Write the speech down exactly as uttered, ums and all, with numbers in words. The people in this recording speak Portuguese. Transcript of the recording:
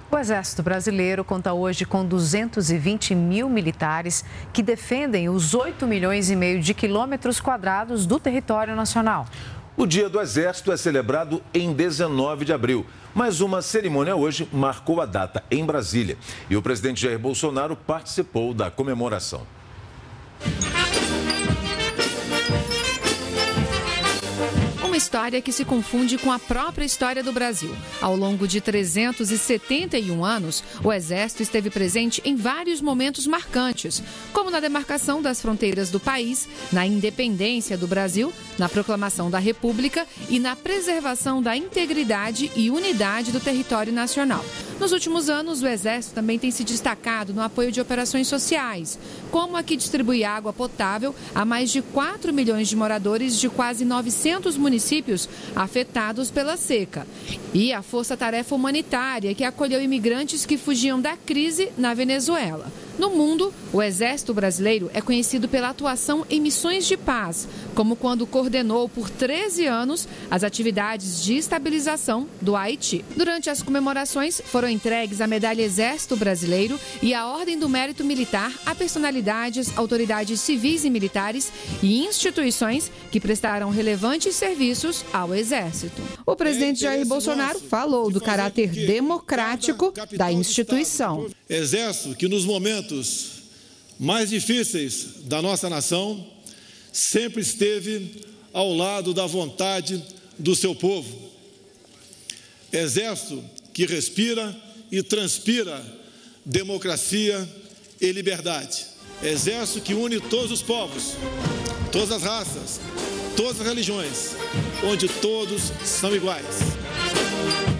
O Exército Brasileiro conta hoje com duzentos e vinte mil militares que defendem os oito milhões e meio de quilômetros quadrados do território nacional. O Dia do Exército é celebrado em dezenove de abril, mas uma cerimônia hoje marcou a data em Brasília. E o presidente Jair Bolsonaro participou da comemoração. Uma história que se confunde com a própria história do Brasil. Ao longo de trezentos e setenta e um anos, o Exército esteve presente em vários momentos marcantes, como na demarcação das fronteiras do país, na independência do Brasil, na proclamação da República e na preservação da integridade e unidade do território nacional. Nos últimos anos, o Exército também tem se destacado no apoio de operações sociais, como a que distribui água potável a mais de quatro milhões de moradores de quase novecentos municípios afetados pela seca. E a Força Tarefa Humanitária, que acolheu imigrantes que fugiam da crise na Venezuela. No mundo, o Exército Brasileiro é conhecido pela atuação em missões de paz, como quando coordenou por treze anos as atividades de estabilização do Haiti. Durante as comemorações, foram entregues a Medalha Exército Brasileiro e a Ordem do Mérito Militar a personalidades, autoridades civis e militares e instituições que prestaram relevantes serviços ao Exército. O presidente Jair Bolsonaro falou do caráter democrático da instituição. Exército que nos momentos mais difíceis da nossa nação sempre esteve ao lado da vontade do seu povo. Exército que respira e transpira democracia e liberdade. Exército que une todos os povos, todas as raças, todas as religiões, onde todos são iguais.